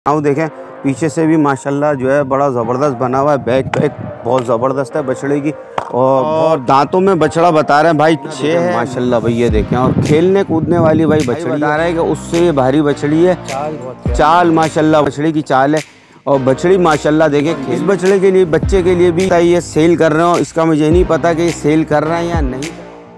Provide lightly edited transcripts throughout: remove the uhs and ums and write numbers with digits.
आओ देखें पीछे से भी माशाल्लाह जो है बड़ा ज़बरदस्त बना हुआ है। बैक पैक बहुत ज़बरदस्त है बछड़े की और दांतों में बछड़ा बता रहे हैं भाई 6 है माशाल्लाह भाई। ये देखें और खेलने कूदने वाली भाई बछड़ी बता रहा है कि उससे ये भारी बछड़ी है। चाल माशाल्लाह बछड़ी की चाल है और बछड़ी माशाल्लाह देखें। इस बछड़े के लिए बच्चे के लिए भी ये सेल कर रहे हो, इसका मुझे नहीं पता कि ये सेल कर रहे हैं या नहीं।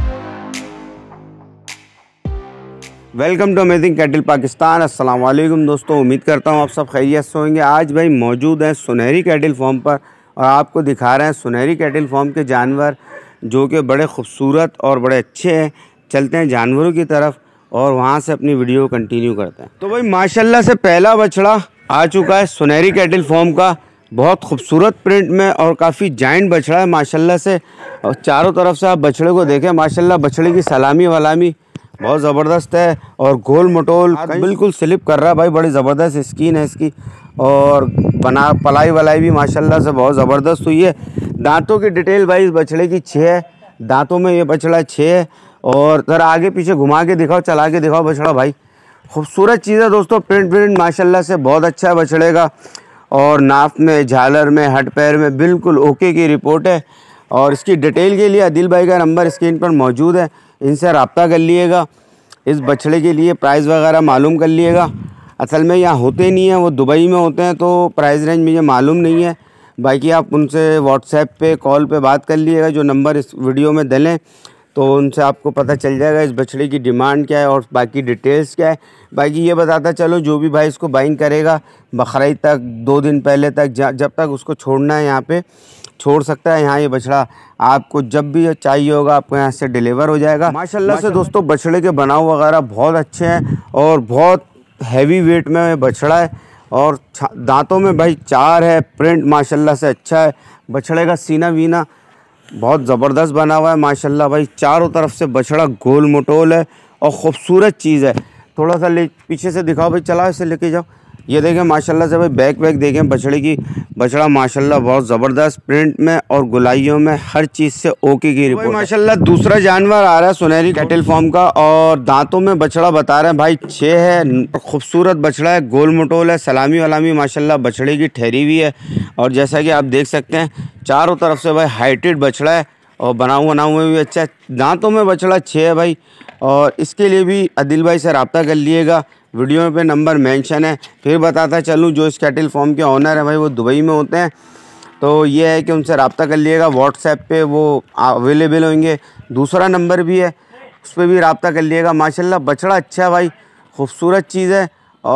Welcome to amazing cattle Pakistan. अस्सलाम वालेकुम दोस्तों, उम्मीद करता हूँ आप सब खैरियत से होंगे। आज भाई मौजूद हैं सुनहरी कैटल फार्म पर और आपको दिखा रहे हैं सुनहरी कैटल फार्म के जानवर जो कि बड़े खूबसूरत और बड़े अच्छे हैं। चलते हैं जानवरों की तरफ और वहाँ से अपनी वीडियो कंटिन्यू करते हैं। तो भाई माशाल्लाह से पहला बछड़ा आ चुका है सुनहरी कैटल फार्म का, बहुत खूबसूरत प्रिंट में और काफ़ी जाइंट बछड़ा है माशाल्लाह से। और चारों तरफ से आप बछड़े को देखें माशाल्लाह, बछड़े की सलामी वलामी बहुत ज़बरदस्त है और गोल मटोल बिल्कुल स्लिप कर रहा है भाई। बड़ी ज़बरदस्त स्किन है इसकी और बना पलाई वलाई भी माशाल्लाह से बहुत ज़बरदस्त हुई है। दांतों की डिटेल भाई इस बछड़े की 6 है, दांतों में ये बछड़ा 6 है। और ज़रा आगे पीछे घुमा के दिखाओ, चला के दिखाओ बछड़ा भाई। खूबसूरत चीज़ है दोस्तों, प्रिंट माशाल्लाह से बहुत अच्छा है बछड़े का। और नाफ में, झालर में, हट पैर में बिल्कुल ओके की रिपोर्ट है। और इसकी डिटेल के लिए आदिल भाई का नंबर स्क्रीन पर मौजूद है, इनसे रब्ता कर लिएगा। इस बछड़े के लिए प्राइस वगैरह मालूम कर लिएगा। असल में यहाँ होते नहीं हैं, वो दुबई में होते हैं, तो प्राइस रेंज मुझे मालूम नहीं है। बाकी आप उनसे व्हाट्सएप पे कॉल पे बात कर लिएगा, जो नंबर इस वीडियो में डलें तो उनसे आपको पता चल जाएगा इस बछड़े की डिमांड क्या है और बाकी डिटेल्स क्या है। बाकी ये बताता चलो, जो भी भाई इसको बाइंग करेगा बकरीद तक 2 दिन पहले तक जब तक उसको छोड़ना है यहाँ पे छोड़ सकता है। यहाँ ये बछड़ा आपको जब भी चाहिए होगा आपको यहाँ से डिलीवर हो जाएगा। माशाल्लाह से दोस्तों बछड़े के बनाव वगैरह बहुत अच्छे हैं और बहुत हैवी वेट में बछड़ा है। और दांतों में भाई 4 है, प्रिंट माशाल्लाह से अच्छा है। बछड़े का सीना वीना बहुत ज़बरदस्त बना हुआ है माशाल्लाह भाई। चारों तरफ से बछड़ा गोल मटोल है और ख़ूबसूरत चीज़ है। थोड़ा सा पीछे से दिखाओ भाई, चलाओ इसे लेके जाओ। ये देखें माशाल्लाह से भाई बैक देखें बछड़े की। बछड़ा माशाल्लाह बहुत ज़बरदस्त प्रिंट में और गुलाइयों में हर चीज़ से ओके की रिपोर्ट। माशाल्लाह दूसरा जानवर आ रहा है सुनहरी कैटल फार्म का और दांतों में बछड़ा बता रहे हैं भाई 6 है। खूबसूरत बछड़ा है, गोल मटोल है, सलामी वलामी माशाल्लाह बछड़े की ठहरी हुई है। और जैसा कि आप देख सकते हैं चारों तरफ से भाई हाइटेड बछड़ा है और बनाऊ भी अच्छा है। दांतों में बछड़ा 6 है भाई। और इसके लिए भी आदिल भाई से रब्ता कर लिएगा, वीडियो पे नंबर मेंशन है। फिर बताता चलूँ जो इस कैटल फार्म के ऑनर है भाई वो दुबई में होते हैं, तो ये है कि उनसे रब्ता कर लिएगा। व्हाट्सएप पे वो अवेलेबल होंगे, दूसरा नंबर भी है उस पर भी रब्ता कर लिएगा। माशाल्लाह बछड़ा अच्छा है भाई, खूबसूरत चीज़ है।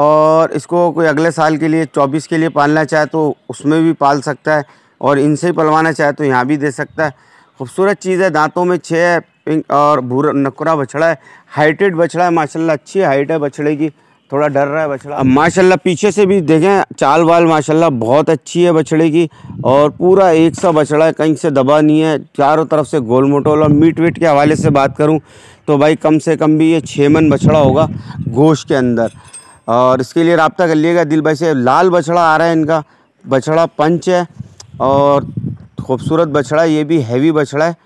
और इसको कोई अगले साल के लिए 24 के लिए पालना चाहे तो उसमें भी पाल सकता है और इनसे ही पलवाना चाहे तो यहाँ भी दे सकता है। खूबसूरत चीज़ है, दांतों में 6 है, पिंक और भूरा नकुरा बछड़ा है, हाइटेड बछड़ा है माशाल्लाह, अच्छी हाइट है बछड़े की। थोड़ा डर रहा है बछड़ा। अब माशाल्लाह पीछे से भी देखें चाल वाल माशाल्लाह बहुत अच्छी है बछड़े की और पूरा एक सा बछड़ा है, कहीं से दबा नहीं है, चारों तरफ से गोल मटोल। और मीट वेट के हवाले से बात करूं तो भाई कम से कम भी ये 6 मन बछड़ा होगा गोश्त के अंदर। और इसके लिए रब्ता कर लिएगा दिल भाई से। लाल बछड़ा आ रहा है इनका, बछड़ा पंच है और खूबसूरत बछड़ा, ये भी हैवी बछड़ा है,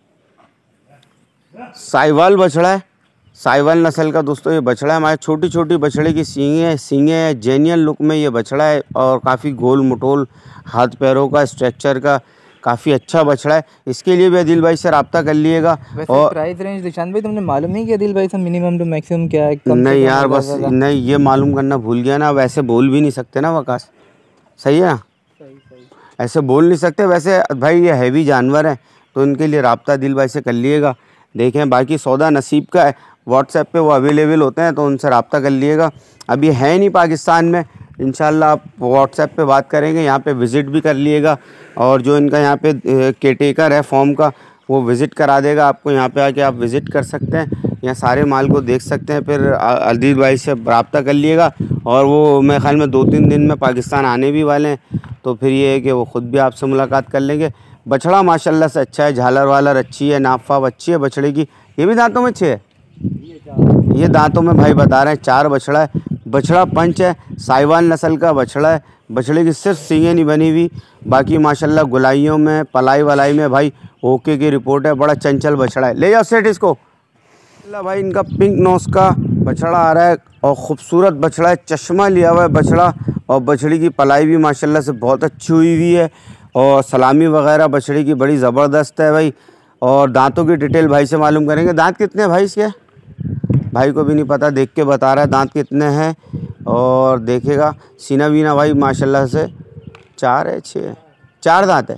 साहिवाल बछड़ा है, साहिवाल नस्ल का दोस्तों ये बछड़ा है। हमारे छोटी छोटी बछड़े की सींगे हैं, जेनियल लुक में ये बछड़ा है और काफ़ी गोल मटोल हाथ पैरों का स्ट्रक्चर का काफ़ी अच्छा बछड़ा है। इसके लिए भी आदिल भाई से रब्ता कर लिएगा। और प्राइस रेंज निशान भाई तुमने मालूम नहीं किया आदिल भाई से मिनिमम टू मैक्सिमम क्या है? नहीं यार बस नहीं, ये मालूम करना भूल गया ना। वैसे बोल भी नहीं सकते ना वकास, सही है ना, ऐसे बोल नहीं सकते। वैसे भाई ये हैवी जानवर हैं तो इनके लिए रब्ता दिल भाई से कर लिएगा। देखें बाकी सौदा नसीब का है, व्हाट्सएप पे वो अवेलेबल होते हैं तो उनसे रब्ता कर लिएगा। अब ये है नहीं पाकिस्तान में, इंशाल्लाह आप व्हाट्सएप पे बात करेंगे, यहाँ पे विज़िट भी कर लिएगा। और जो इनका यहाँ पे केटेकर है फॉर्म का वो विज़िट करा देगा आपको, यहाँ पे आके आप विज़िट कर सकते हैं, यहाँ सारे माल को देख सकते हैं। फिर आदिल भाई से रब्ता कर लिएगा और वो मेरे ख्याल में 2-3 दिन में पाकिस्तान आने भी वाले हैं, तो फिर ये है कि वो ख़ुद भी आपसे मुलाकात कर लेंगे। बछड़ा माशाल्लाह से अच्छा है, झालर वालर अच्छी है, नाफ वाफ अच्छी है बछड़े की। ये भी दांतों में 6 है, ये दांतों में भाई बता रहे हैं 4 बछड़ा है। बछड़ा पंच है, साहिवाल नस्ल का बछड़ा है। बछड़े की सिर्फ सींगें नहीं बनी हुई, बाकी माशाल्लाह गुलाइयों में पलाई वलाई में भाई ओके की रिपोर्ट है। बड़ा चंचल बछड़ा है, ले जाओ सेठ इसको। भाई इनका पिंक नोस का बछड़ा आ रहा है और ख़ूबसूरत बछड़ा है, चश्मा लिया हुआ है बछड़ा। और बछड़ी की पलाई भी माशाल्लाह से बहुत अच्छी हुई है और सलामी वगैरह बछड़ी की बड़ी ज़बरदस्त है भाई। और दांतों की डिटेल भाई से मालूम करेंगे। दांत कितने हैं भाई इसके? भाई को भी नहीं पता, देख के बता रहा है दांत कितने हैं। और देखेगा सीना वीना भाई माशाल्लाह से 4 है 6 है, 4 दांत है,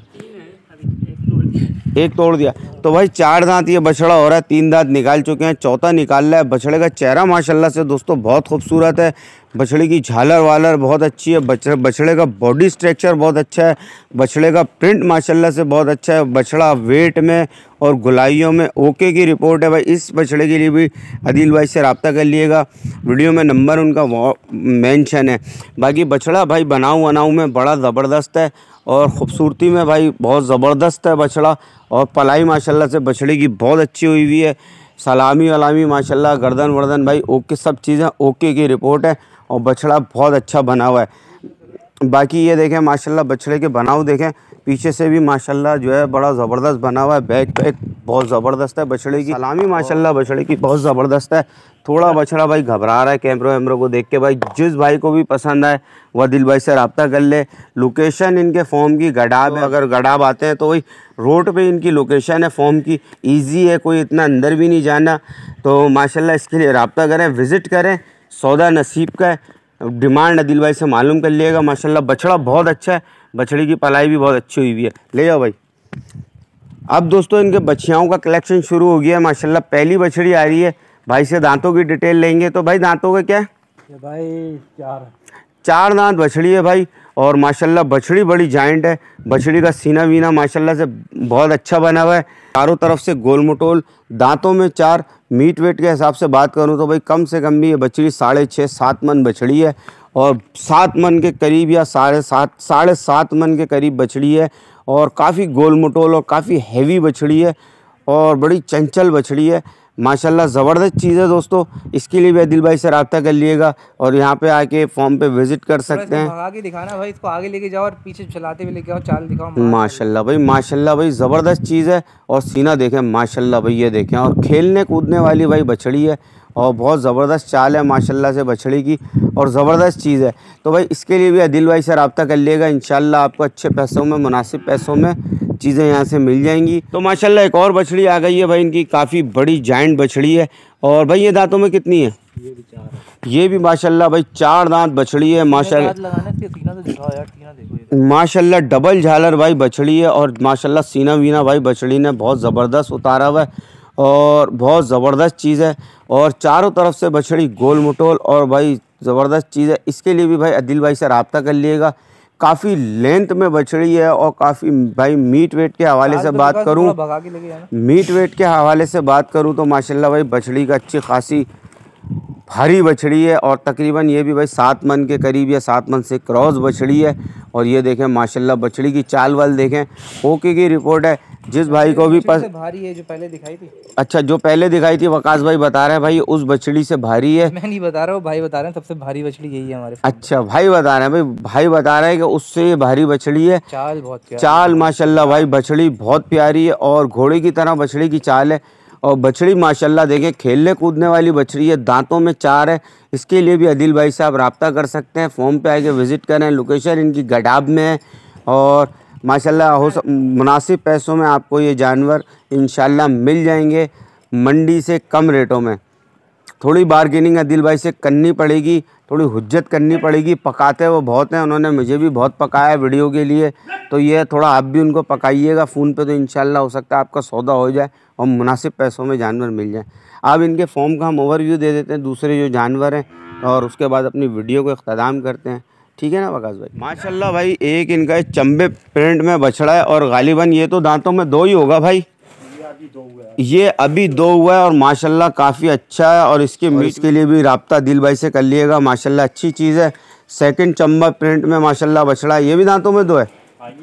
एक तोड़ दिया। तो भाई 4 दांत ये बछड़ा हो रहा है, 3 दांत निकाल चुके हैं, चौथा निकाल रहा है। बछड़े का चेहरा माशाल्लाह से दोस्तों बहुत खूबसूरत है। बछड़े की झालर वालर बहुत अच्छी है। बछड़े का बॉडी स्ट्रक्चर बहुत अच्छा है। बछड़े का प्रिंट माशाल्लाह से बहुत अच्छा है। बछड़ा वेट में और गुलाइयों में ओके की रिपोर्ट है भाई। इस बछड़े के लिए भी आदिल भाई से रब्ता कर लिएगा, वीडियो में नंबर उनका मेंशन है। बाकी बछड़ा भाई बनाऊ में बड़ा ज़बरदस्त है और ख़ूबसूरती में भाई बहुत ज़बरदस्त है बछड़ा। और पलाई माशाल्लाह से बछड़े की बहुत अच्छी हुई है। सलामी वलामी माशाल्लाह, गर्दन वर्दन भाई ओके, सब चीज़ें ओके की रिपोर्ट है। और बछड़ा बहुत अच्छा बना हुआ है। बाकी ये देखें माशाल्लाह बछड़े के बनाव देखें, पीछे से भी माशाल्लाह जो है बड़ा ज़बरदस्त बना हुआ है। बैक पैक बहुत ज़बरदस्त है बछड़े की। सलामी माशाल्लाह बछड़े की बहुत ज़बरदस्त है। थोड़ा बछड़ा भाई घबरा रहा है कैमरे वैमरों को देख के। भाई जिस भाई को भी पसंद आए वह दिल भाई से रब्ता कर ले। लोकेशन इनके फॉर्म की गडाब है, अगर गडाब आते हैं तो वही रोड पे इनकी लोकेशन है फॉर्म की, इजी है, कोई इतना अंदर भी नहीं जाना। तो माशाल्लाह इसके लिए रब्ता करें, विज़िट करें, सौदा नसीब का है। डिमांड आदिल भाई से मालूम कर लिएगा। माशाल्लाह बछड़ा बहुत अच्छा है, बछड़ी की पलाई भी बहुत अच्छी हुई है। ले जाओ भाई। अब दोस्तों इनके बछियाओं का कलेक्शन शुरू हो गया है माशाल्लाह। पहली बछड़ी आ रही है, भाई से दांतों की डिटेल लेंगे। तो भाई दांतों का क्या है? भाई 4 दांत बछड़ी है भाई। और माशाल्लाह बछड़ी बड़ी जाइंट है। बछड़ी का सीना वीना माशाल्लाह से बहुत अच्छा बना हुआ है। चारों तरफ से गोल मटोल, दांतों में 4। मीट वेट के हिसाब से बात करूं तो भाई कम से कम भी ये बछड़ी 6.5-7 मन बछड़ी है। और 7 मन के करीब या 7.5 मन के करीब बछड़ी है। और काफ़ी गोल मटोल और काफ़ी हैवी बछड़ी है और बड़ी चंचल बछड़ी है माशाल्लाह। ज़बरदस्त चीज़ है दोस्तों। इसके लिए भी आदिल भाई से रब्ता कर लिएगा और यहाँ पे आके फॉर्म पे विज़िट कर सकते हैं। आगे दिखाना भाई, इसको आगे लेके जाओ और पीछे चलाते हुए लेके आओ, चाल दिखाओ। माशाल्लाह भाई ज़बरदस्त चीज़ है। और सीना देखें माशाल्लाह भाई, ये देखें। और खेलने कूदने वाली भाई बछड़ी है और बहुत ज़बरदस्त चाल है माशाल्लाह से बछड़ी की और ज़बरदस्त चीज़ है। तो भाई इसके लिए भी आदिल भाई से रब्ता कर लिएगा। इंशाल्लाह आपको अच्छे पैसों में, मुनासिब पैसों में चीज़ें यहाँ से मिल जाएंगी। तो माशाल्लाह एक और बछड़ी आ गई है भाई इनकी, काफ़ी बड़ी जाइंट बछड़ी है। और भाई ये दांतों में कितनी है? ये भी माशाल्लाह भाई 4 दांत बछड़ी है माशाल्लाह डबल झालर भाई बछड़ी है। और माशाल्लाह सीना वीना भाई बछड़ी ने बहुत ज़बरदस्त उतारा हुआ है और बहुत ज़बरदस्त चीज़ है। और चारों तरफ से बछड़ी गोल मटोल और भाई ज़बरदस्त चीज़ है। इसके लिए भी भाई आदिल भाई से रब्ता कर लिएगा। काफ़ी लेंथ में बछड़ी है और काफ़ी भाई मीट वेट के हवाले से बात करूं, मीट वेट के हवाले से बात करूं तो माशाल्लाह भाई बछड़ी का अच्छी खासी भारी बछड़ी है। और तकरीबन ये भी भाई 7 मन के करीब या 7 मन से क्रॉस बछड़ी है। और ये देखें माशाल्लाह बछड़ी की चाल वाल देखें, ओके की रिपोर्ट है। जिस भाई को भी भारी है जो पहले दिखाई थी। अच्छा, जो पहले दिखाई थी वकास भाई बता रहे हैं भाई उस बछड़ी से भारी है। मैं नहीं बता रहा हूँ, भाई बता रहे हैं सबसे भारी बछड़ी यही है हमारे। अच्छा, भाई बता रहे हैं भाई, भाई बता रहे हैं कि उससे ये भारी बछड़ी है। चाल बहुत प्यारी, चाल माशाल्लाह भाई बछड़ी बहुत प्यारी है और घोड़े की तरह बछड़ी की चाल है। और बछड़ी माशाल्लाह देखें खेलने कूदने वाली बछड़ी है, दांतों में 4 है। इसके लिए भी आदिल भाई से आप रब्ता कर सकते हैं, फॉर्म पे आके विज़िट करें। लोकेशन इनकी गडाब में है और माशाल्लाह मुनासिब पैसों में आपको ये जानवर इंशाल्लाह मिल जाएंगे, मंडी से कम रेटों में। थोड़ी बार्गेनिंग आदिल भाई से करनी पड़ेगी, थोड़ी हुज्जत करनी पड़ेगी। पकाते वो बहुत हैं, उन्होंने मुझे भी बहुत पकाया वीडियो के लिए, तो ये थोड़ा आप भी उनको पकाइएगा फ़ोन पे, तो इंशाल्लाह हो सकता है आपका सौदा हो जाए और मुनासिब पैसों में जानवर मिल जाए। अब इनके फॉर्म का हम ओवरव्यू दे देते हैं, दूसरे जो जानवर हैं, और उसके बाद अपनी वीडियो को इख्तिताम करते हैं। ठीक है ना वकास भाई? माशाल्लाह भाई एक इनका चंबे प्रिंट में बछड़ा है और गालिबन ये तो दांतों में 2 ही होगा भाई, ये अभी 2 हुआ है और माशाल्लाह काफ़ी अच्छा है। और इसके मीट के लिए भी रब्ता दिल भाई से कर लिएगा, माशाल्लाह अच्छी चीज़ है। सेकंड चंबा प्रिंट में माशाल्लाह बछड़ा है, ये भी दांतों में 2 है।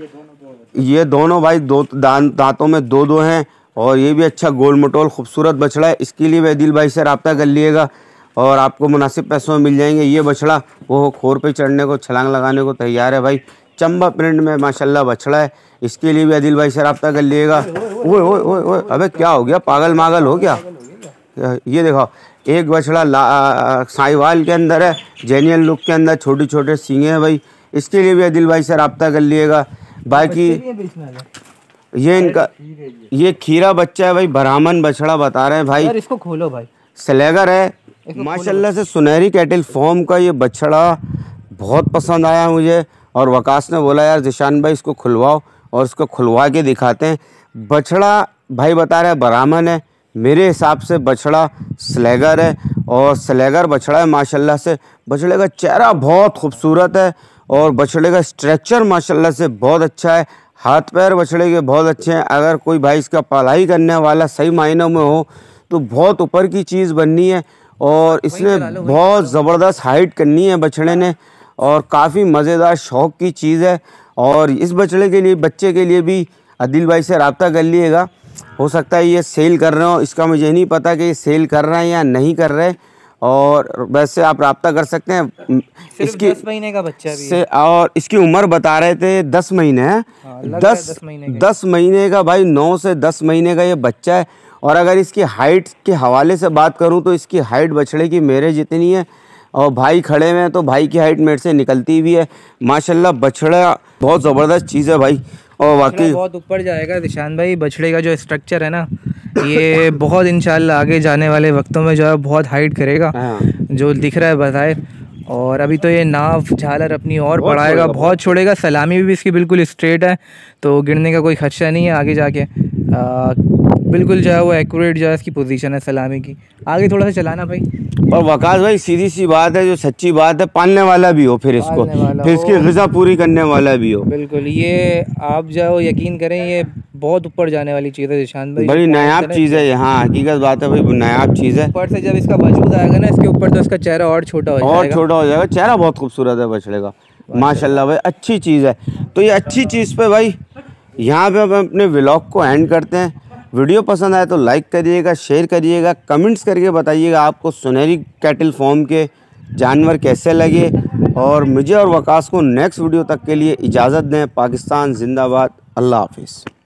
ये दोनों भाई दांतों में 2 हैं और ये भी अच्छा गोल मटोल खूबसूरत बछड़ा है। इसके लिए भी दिल भाई से रब्ता कर लिएगा और आपको मुनासिब पैसों में मिल जाएंगे। ये बछड़ा वो खोर पे चढ़ने को, छलांग लगाने को तैयार है भाई। चंबा प्रिंट में माशाल्लाह बछड़ा है, इसके लिए भी आदिल भाई से रब्ता कर लिएगा। ओए ओए ओए ओए, अबे क्या हो गया, पागल मागल हो क्या? ये देखो एक बछड़ा साहिवाल के अंदर है, जेनियल लुक के अंदर, छोटे छोटे सींगे हैं भाई। इसके लिए भी आदिल भाई से रब्ता कर लिएगा। बाकी ये इनका ये खीरा बच्चा है भाई, ब्राह्मण बछड़ा बता रहे हैं भाई। इसको खोलो भाई, स्लेगर है माशाल्लाह से। सुनहरी कैटल फॉर्म का ये बछड़ा बहुत पसंद आया मुझे, और वकास ने बोला यार जिशान भाई इसको खुलवाओ, और इसको खुलवा के दिखाते हैं। बछड़ा भाई बता रहे हैं ब्राह्मण है, मेरे हिसाब से बछड़ा स्लेगर है, और स्लेगर बछड़ा है माशाल्लाह से। बछड़े का चेहरा बहुत खूबसूरत है, और बछड़े का स्ट्रक्चर माशाल्लाह से बहुत अच्छा है। हाथ पैर बछड़े के बहुत अच्छे हैं। अगर कोई भाई इसका पलाई करने वाला सही मायनों में हो तो बहुत ऊपर की चीज़ बननी है, और इसने बहुत ज़बरदस्त हाइट करनी है बछड़े ने, और काफ़ी मज़ेदार शौक़ की चीज़ है। और इस बछड़े के लिए, बच्चे के लिए भी आदिल भाई से रब्ता कर लिएगा। हो सकता है ये सेल कर रहे हो, इसका मुझे नहीं पता कि ये सेल कर रहे हैं या नहीं कर रहे, और वैसे आप रब्ता कर सकते हैं। इसकी 10 महीने का बच्चा भी है, और इसकी उम्र बता रहे थे 10 महीने है। 10 महीने का भाई, 9 से 10 महीने का ये बच्चा है। और अगर इसकी हाइट के हवाले से बात करूं तो इसकी हाइट बछड़े की मेरे जितनी है, और भाई खड़े में तो भाई की हाइट मेरे से निकलती भी है माशाल्लाह। बछड़ा बहुत ज़बरदस्त चीज़ है भाई, और वाकई बहुत ऊपर जाएगा जिशान भाई। बछड़े का जो स्ट्रक्चर है ना, ये बहुत इंशाल्लाह आगे जाने वाले वक्तों में जो है बहुत हाइट करेगा, जो दिख रहा है बताए। और अभी तो ये नाव झालर अपनी और बढ़ाएगा, बहुत छोड़ेगा। सलामी भी इसकी बिल्कुल स्ट्रेट है, तो गिरने का कोई खदशा नहीं है आगे जाके। बिल्कुल जो है वो एक्यूरेट जो है इसकी पोजीशन है सलामी की। आगे थोड़ा सा चलाना भाई। और वकास भाई सीधी सी बात है, जो सच्ची बात है, पालने वाला भी हो, फिर इसको फिर इसकी ग़िज़ा पूरी करने वाला भी हो। बिल्कुल, ये आप जो है यकीन करें, ये बहुत ऊपर जाने वाली चीज़ है जिशान भाई। बड़ी नायाब चीज़ है ये, हाँ हकीकत बात है भाई, नायाब चीज़ है। ऊपर से जब इसका वजूद आएगा ना इसके ऊपर, तो इसका चेहरा और छोटा हो जाएगा। और छोटा हो जाएगा। चेहरा बहुत खूबसूरत है बछड़े का माशाल्लाह भाई, अच्छी चीज़ है। तो ये अच्छी चीज़ पे भाई यहाँ पे हम अपने व्लॉग को एंड करते हैं। वीडियो पसंद आए तो लाइक करिएगा, शेयर करिएगा, कमेंट्स करके बताइएगा आपको सुनहरी कैटल फॉर्म के जानवर कैसे लगे। और मुझे और वकास को नेक्स्ट वीडियो तक के लिए इजाज़त दें। पाकिस्तान जिंदाबाद। अल्लाह हाफिज़।